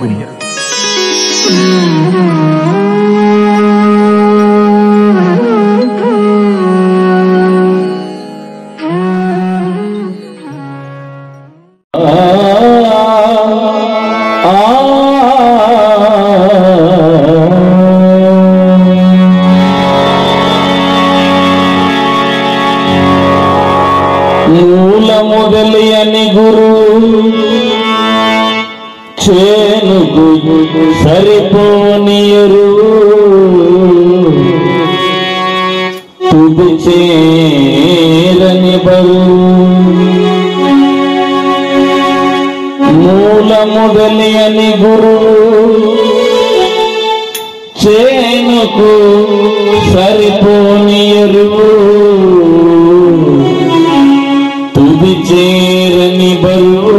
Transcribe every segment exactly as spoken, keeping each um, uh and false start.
गुनिया। మూల మొదలయని గురు చేనుకు సరిపోనియరు తుది చేరని బరు మూల మొదలయని గురు చేనుకు సరిపోనియరు తుది చేరని బరువు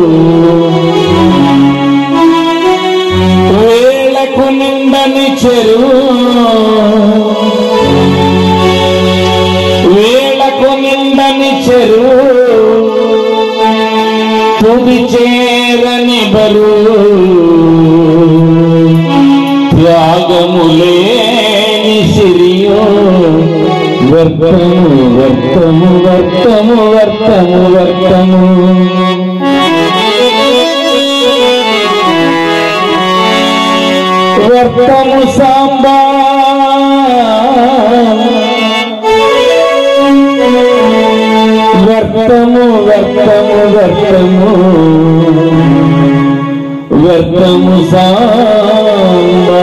వేళకు నిండని చెరువు వేళకు నిండని చెరువు తుది చేరని బరువు త్యాగములేని సిరియో వర్తము వర్తము వర్తము వర్తము వర్తము వర్తము సాంబా వర్తము వర్తము వర్తము వర్తము సాంబా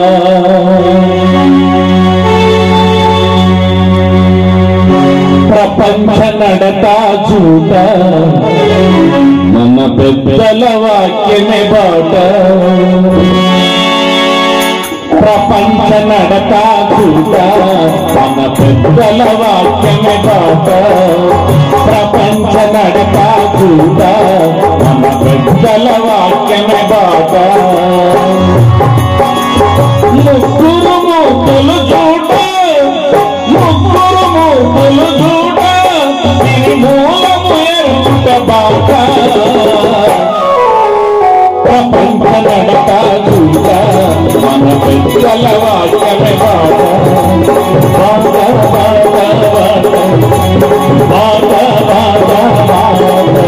ప్రపంచ నడతా చూట మన పెద్దల వాక్యమే బాట ప్రపంచ నడతా చూట మన పెద్దల వాక్యమే బాట ప్రపంచ నడతా చూట మన పెద్దల వాక్యమే బాట ముగ్గురు మూర్తులు చూట ముగ్గురు మూర్తులు చూట మూలము ఎరుట బాట ప్రపంచ నడక చూట మన పెద్దల వాక్యమే బాట బాట బాట బాట బాట బాట బాట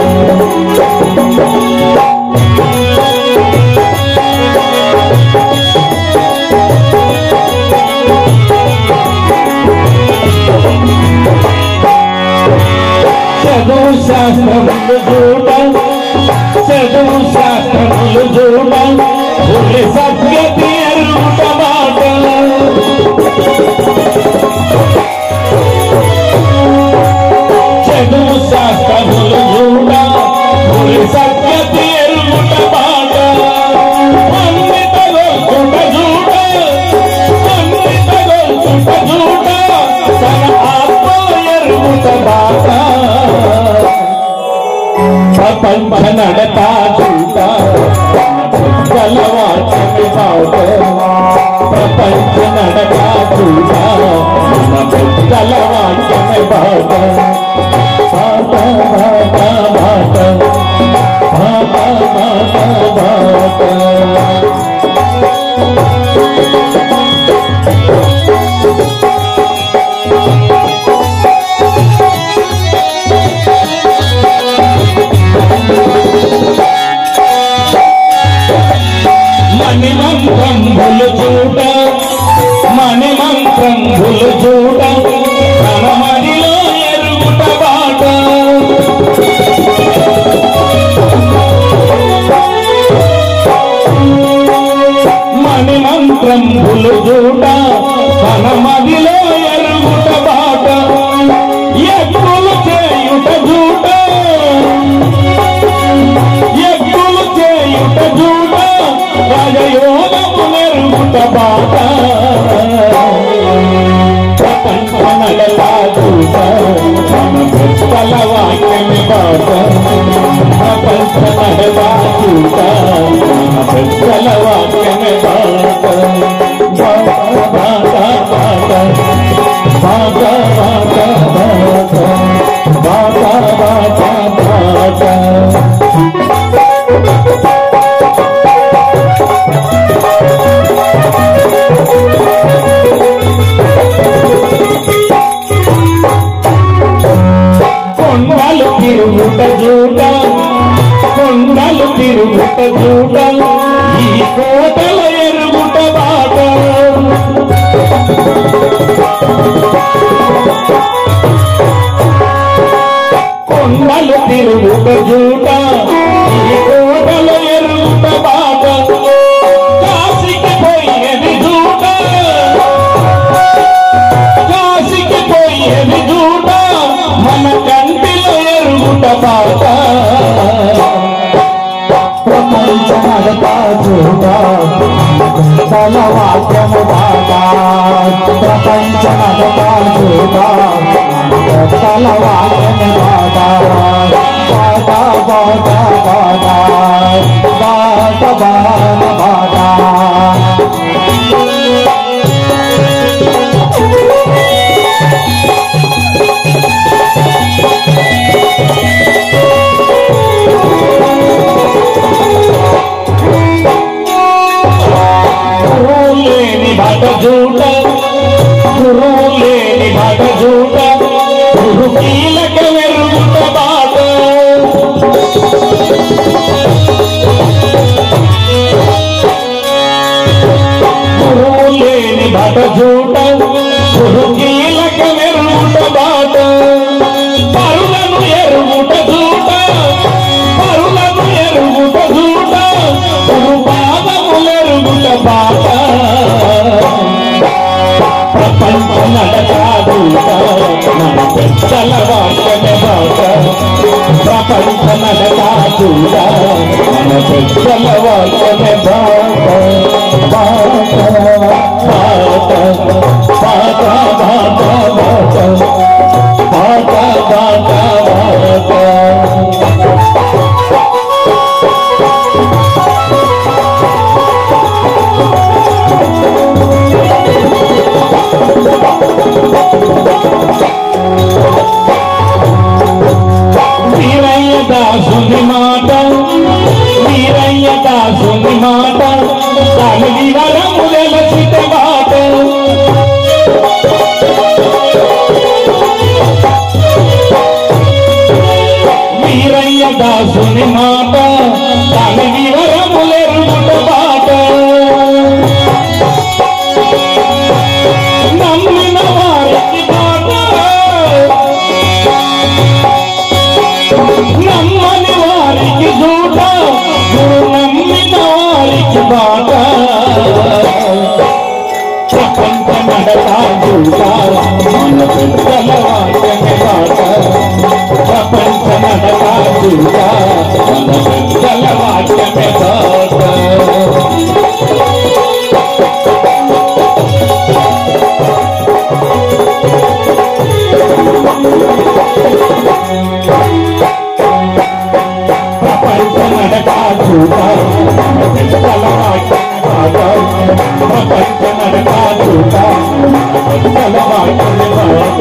చదువు శాస్త్రములు చూడ చదువు శాస్త్రములు చూడ ఉల్లి సత్యతి ఎరుట మాట చదువు శాస్త్రములు చూడ ఉల్లి సత్యతి ఎరుట మాట అన్నిటలో చుట చూడ అన్నిటలో చుట చూడ తన ఆత్మ ఎరుట మాట ప్రపంచ నడతా చూట పెద్దల వాక్యమే బాట ప్రపంచ నడతా చూట మన పెద్దల వాక్యమే బాట బాట బాట బాట బాట బాట బాట మణిమంత్రంబులు చూడ మణిమంత్రంబులు చూడ తన మదిలో ఎరుగుట బాట మణిమంత్రంబులు చూడ తన మదిలో ఎరుగుట బాట ఎగ్గులు చేయుట చూడ ఎగ్గులు చేయుట చూడ రాజయోగము నెరుగుట బాట ప్రపంచ నడలా చూట మన పెద్దల వాక్యమే బాట ప్రపంచ నడలా చూట మన పెద్దల వాక్యమే బాట బాట బాట బాట బాట బాట బాట బాట బాట జూట ఈ కోటల ఎరుగుట బాట కొండలు తిరుగుట జూట ఈ కోటల ఎరుగుట బాట కాశీకి పోయేది జూట కాశీకి పోయేది జూట మన కంటిలో ఎరుగుట బాట ప్రపంచ నడతా జూట తల వాక్యము బాట ప్రపంచ నడతా జూట తల వాక్యము బాట బాట బాట బాట బాట బాట బాట జూట గురు లేని బాట జూట గురు కీలక వెరుగుట బాట గురు లేని బాట జూట గురు కీలక వెరుగుట బాట పరులను ఎరుగుట జూట పరులను ఎరుగుట జూట గురు పాదములెరుగుట బాట ప్రపంచ నడకా జూట మన పెద్దల వాక్యమే బాట ప్రపంచ నడకా జూట మన పెద్దల వాక్యమే బాట బాట బాట బాట బాట బాట బాట బాట వీరయ్య దాసుని మాట వీరయ్య దాసుని మాట కలిగి వరములెలసిట మాట వీరయ్య దాసుని మాట కలిగి వరములెరుగుట మాట నమ్మిన వారికి మాట నమ్మని వారికి జూట గురు నమ్మిన వారికి బాట ప్రపంచ నడకా జూట మన పెద్దల వాక్యమే బాట ప్రపంచ నడకా జూట మన పెద్దల వాక్యమే బాట ప్రపంచ నడకా జూట మన పెద్దల వాక్యమే బాట ప్రపంచ నడకా జూట మన పెద్దల వాక్యమే బాట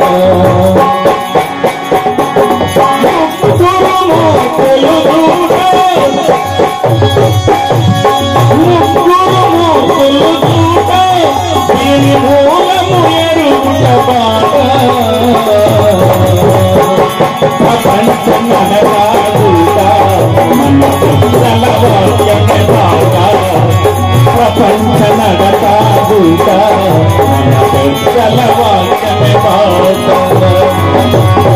ప్రపంచ నడకా జూట మన పెద్దల వాక్యమే బాట ప్రపంచ నడకా జూట మన పెద్దల వాక్యమే బాట